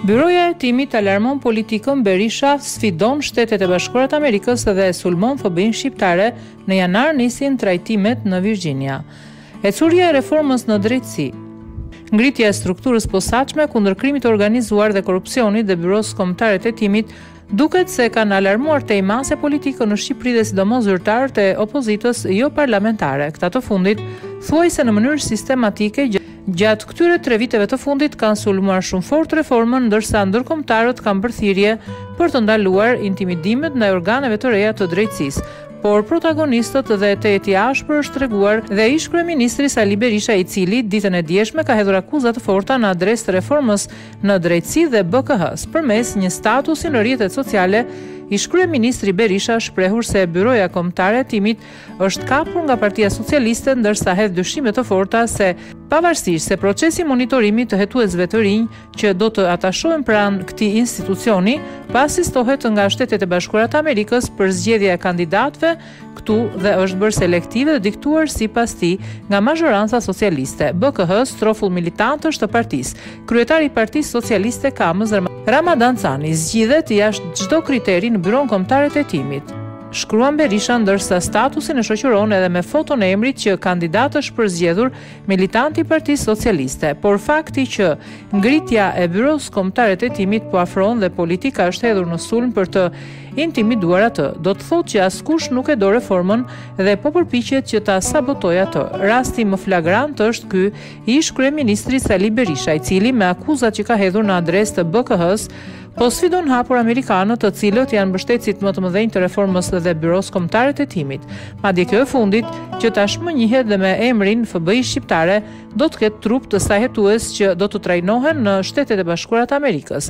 Byroja e timit alarmon politikën Berisha sfidon Shtetet e Bashkuara të Amerikës dhe sulmon FBI-n shqiptare në janar nisin trajnimet në Virxhinia. Ecuria e reformës në drejtësi. Ngritja e strukturës posaçme kundër krimit të organizuar dhe korrupsionit dhe byros kombëtare të timit duket se kanë alarmuar tej mase politikën në Shqipëri dhe sidomos zyrtarët e opozitës jo parlamentare. Këta të fundit thuajse në mënyrë sistematike gjatë këtyre 3 viteve të fundit kanë sulmuar shumë fort reformën, ndërsa ndërkombëtarët kanë bërë thirrje për të ndaluar intimidimet ndaj organeve të reja të drejtësisë. Por protagonistët dhe teti ashpër është treguar dhe ish kryeministri Sali Berisha, i cili ditën e djeshme ka hedhur akuza të forta në adresë të reformës në drejtësi dhe BKH-s përmes një statusi në rrjetet sociale. Ish kryeministri Berisha shprehur se byroja kombëtare e timit është kapur nga Partia Socialiste, ndërsa hedh dyshime të forta se pavarësisht se procesi monitorimi të hetuesve të rinj që do të atashohen pranë këtij institucioni, pasistohet nga Shtetet e Bashkuara të Amerikës për zgjedhja e kandidatëve këtu dhe është bërë selektive dhe diktuar sipas tij nga mazhoranca socialiste. BKH strofull militantësh të partisë. Kryetari i Partisë Socialiste Kamës Ramadan Cani zgjidhet jashtë çdo kriteri në byron kombëtare të timit. Shkruan Berisha, ndërsa statusin e shoqëron edhe me foton e emrit që kandidat është përzgjedhur militanti i Partisë Socialiste, por fakti që ngritja e byros kombëtare të timit po afron dhe politika është hedhur në sulm për të intimiduar atë, do të thotë që askush nuk e do reformën dhe po përpiqet që ta sabotojë atë. Rasti më flagrant është ky i ish kryeministri Sali Berisha, i cili me akuzat që ka hedhur në adresë të BKH-s po sfidon hapur amerikanët, të cilët janë mbështetësit më të mëdhenj të reformës dhe byros kombëtare të timit. Madje kjo e fundit, që tashmë njihet dhe me emrin FBI shqiptare, do të ketë trup të saj hetues që do të trajnohen në Shtetet e Bashkuara të Amerikës.